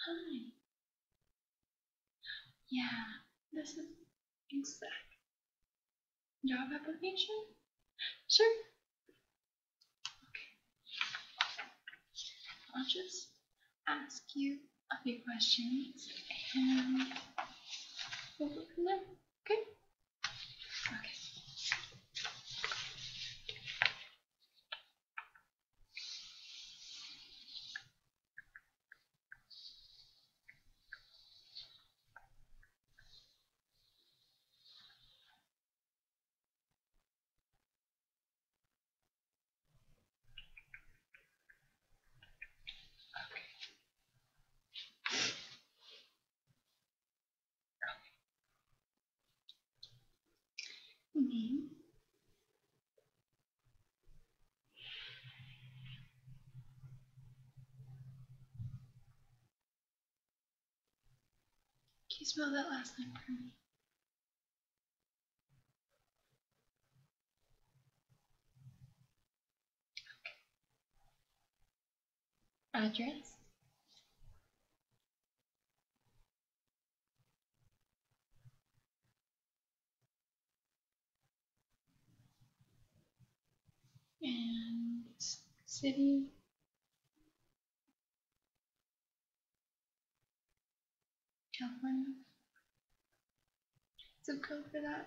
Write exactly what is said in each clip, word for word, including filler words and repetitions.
Hi. Yeah, this is exact job application? Sure. Okay. I'll just ask you a few questions and we'll go from there. Okay? Okay. Name. Can you spell that last name for me? Address. And city. California. Zip code for that.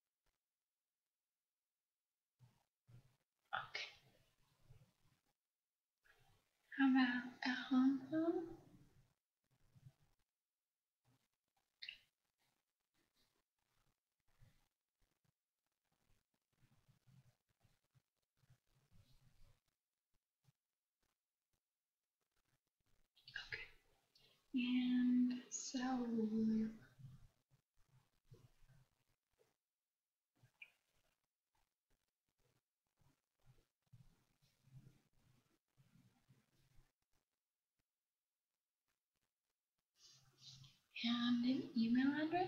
Okay. How about a home phone? Okay. And cellular. And an email address?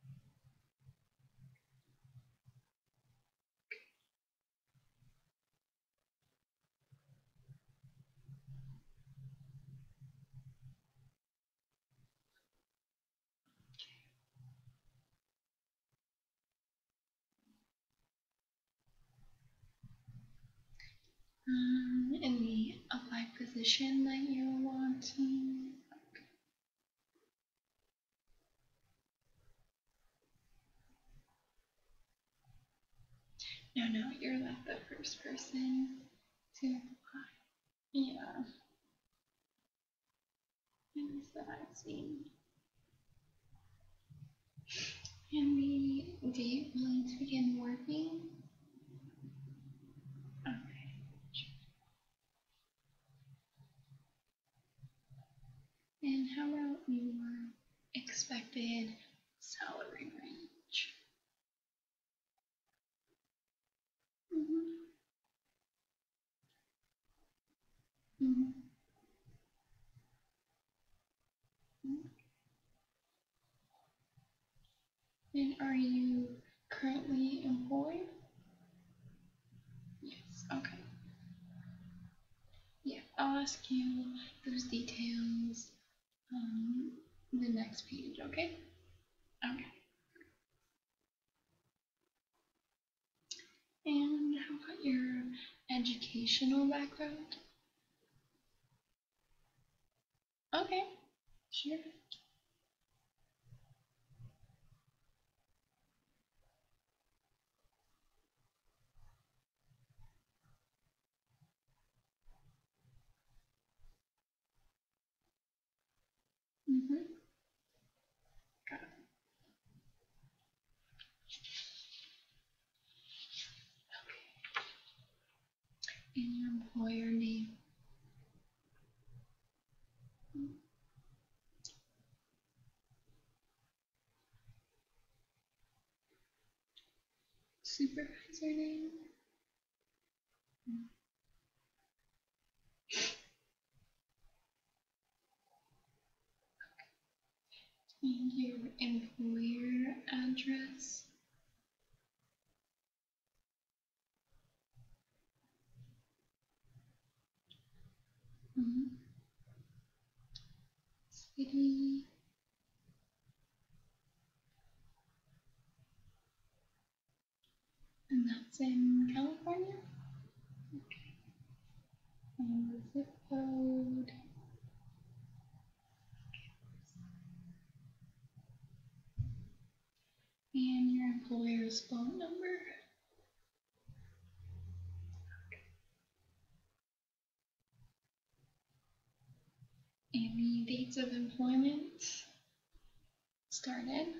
Um, in the applied position that you're wanting. No, no, you're like the first person to apply. Yeah. Things that I've seen. And the date willing to begin working. Okay. And how about your expected salary range? Mm-hmm. Mm-hmm. And are you currently employed? Yes. Okay. Yeah, I'll ask you those details um the next page, okay? Okay. And how about your educational background? Okay, sure. Mm-hmm. Got it. And your employer name. Supervisor name. And your employer address. Mm-hmm. City. And that's in California? Okay. And the zip code. And your employer's phone number. And the dates of employment started.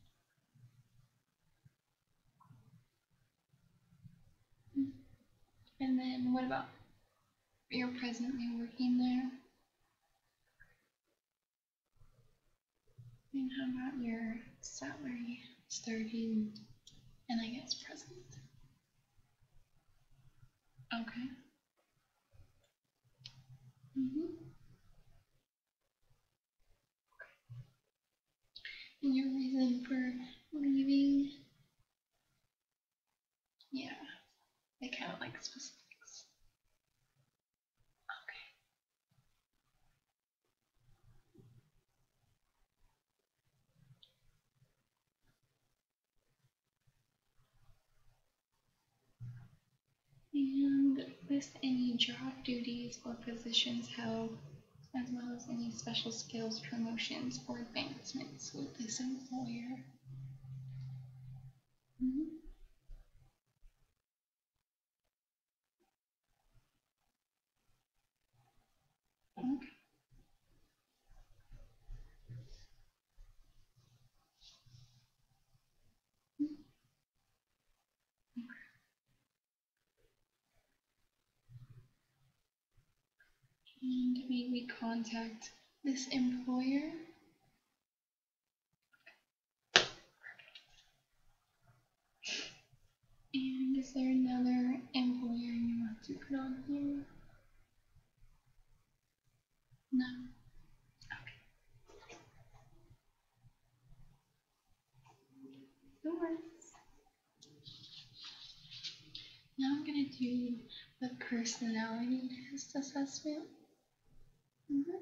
And then what about you're presently working there? And how about your salary starting and I guess present? Okay. Mm-hmm. And your reason for leaving? Yeah, they kind of like specifics. Okay. And list any job duties or positions held, as well as any special skills, promotions, or advancements with this employer. Mm-hmm. Okay. And maybe contact this employer. And is there another employer you want to put on here? No. Okay. No worries. Now I'm gonna do the personality test assessment. Mm-hmm.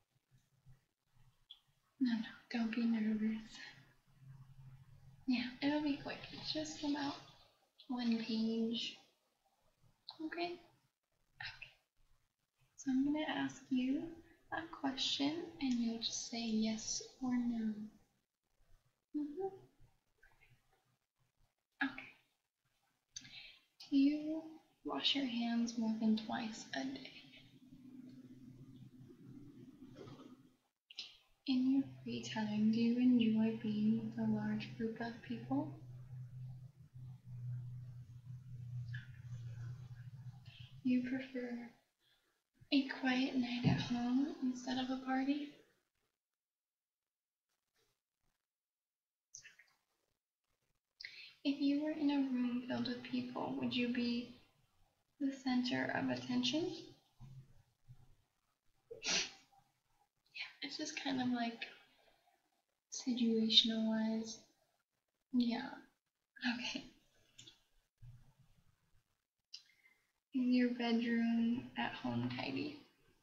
No, no, don't be nervous. Yeah, it'll be quick. It's just about one page. Okay? Okay. So I'm gonna ask you a question and you'll just say yes or no. Mm-hmm. Okay. Do you wash your hands more than twice a day? In your free time, do you enjoy being with a large group of people? Do you prefer a quiet night at home instead of a party? If you were in a room filled with people, would you be the center of attention? Yeah, it's just kind of like situational wise. Yeah. Okay. Is your bedroom at home tidy?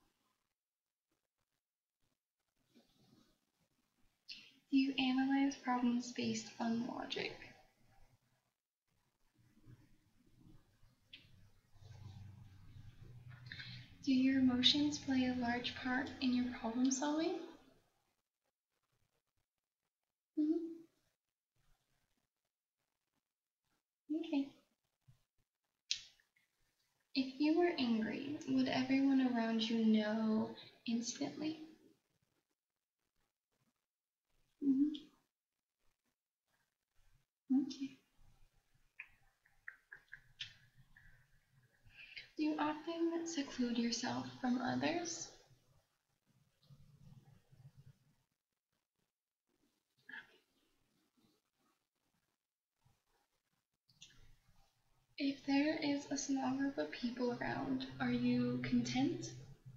Do you analyze problems based on logic? Do your emotions play a large part in your problem solving? Mm-hmm. Okay. If you were angry, would everyone around you know instantly? Mm-hmm. Okay. Do you often seclude yourself from others? If there is a small group of people around, are you content?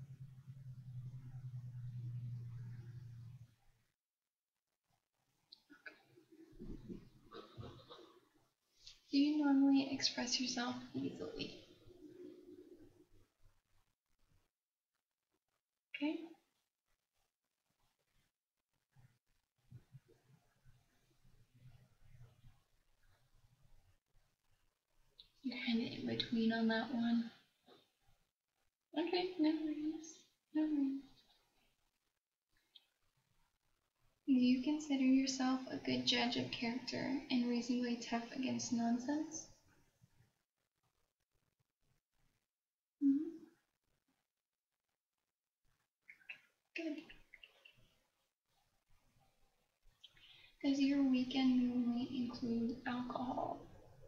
Do you normally express yourself easily? Okay. kind of in between on that one. Okay, no worries. No worries. Do you consider yourself a good judge of character and reasonably tough against nonsense? Mm-hmm. Good. Does your weekend normally include alcohol?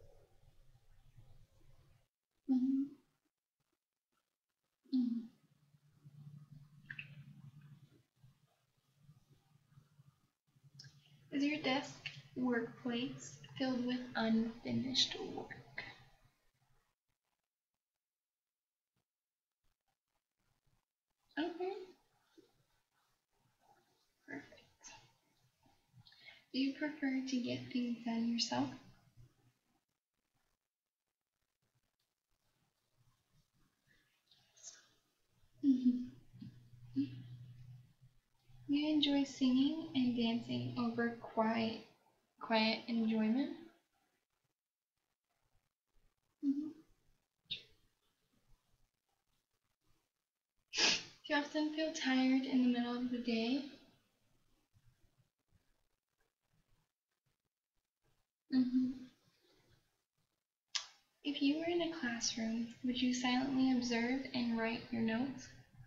Mm-hmm. Mm-hmm. Is your desk workplace filled with unfinished work? Okay. Perfect. Do you prefer to get things done yourself? Mm-hmm. You enjoy singing and dancing over quiet, quiet enjoyment? Mm-hmm. Do you often feel tired in the middle of the day? Mm-hmm. If you were in a classroom, would you silently observe and write your notes?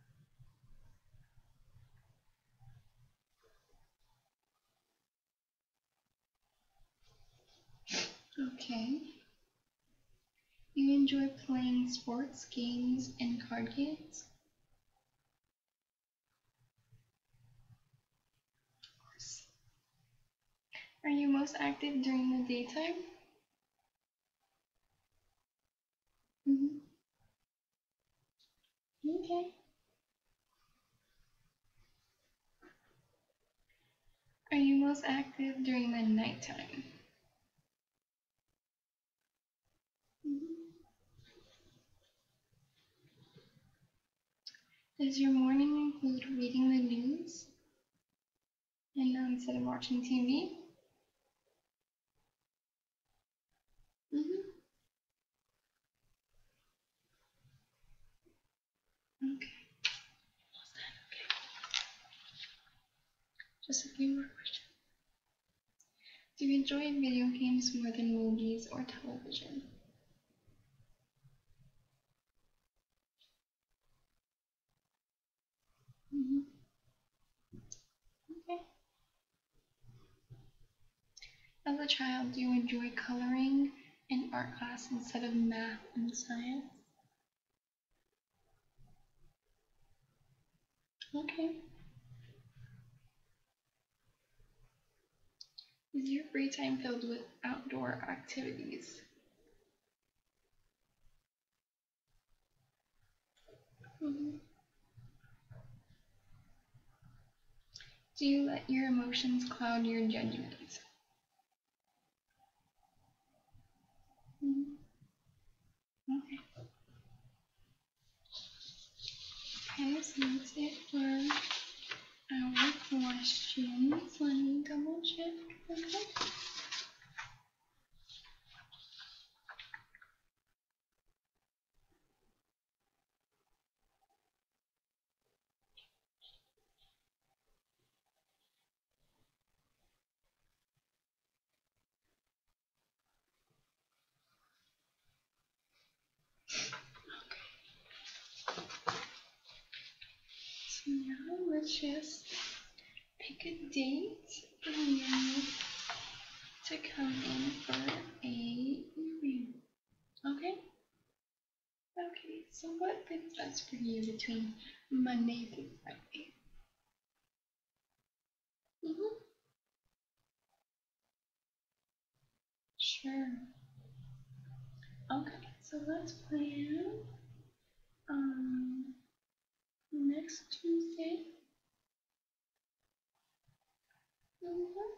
Okay. You enjoy playing sports, games, and card games? Of course. Are you most active during the daytime? Mm-hmm. Okay. Are you most active during the nighttime? Mm-hmm. Does your morning include reading the news and uh, instead of watching T V? Mm-hmm. Okay. Just a few more questions. Do you enjoy video games more than movies or television? Mm-hmm. Okay. As a child, do you enjoy coloring in art class instead of math and science? Okay. Is your free time filled with outdoor activities? Mm-hmm. Do you let your emotions cloud your judgment? Mm-hmm. Okay. Okay, so that's it for our questions. Let me double check. Okay. So now let's just pick a date for you to come in for a review. Okay? Okay, so what fits best for you between Monday to Friday? Mm-hmm. Sure. Okay, so let's plan um next Tuesday. Mm-hmm.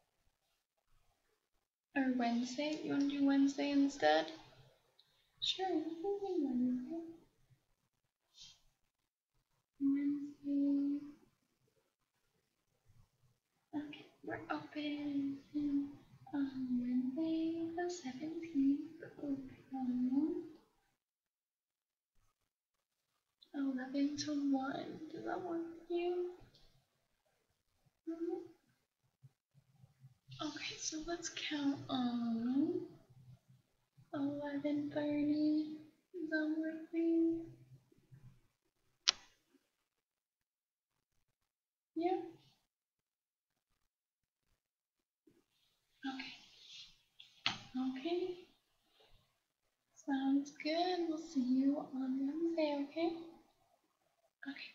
Or Wednesday. You want to do Wednesday instead? Sure, we can do Wednesday. Wednesday. Okay, we're open on Wednesday the seventeenth. Okay. Um, eleven to one. Does that work for you? Mm-hmm. Okay, so let's count on eleven thirty. Does that work for you? Yeah? Okay. Okay. Sounds good. We'll see you on Wednesday, okay? Okay.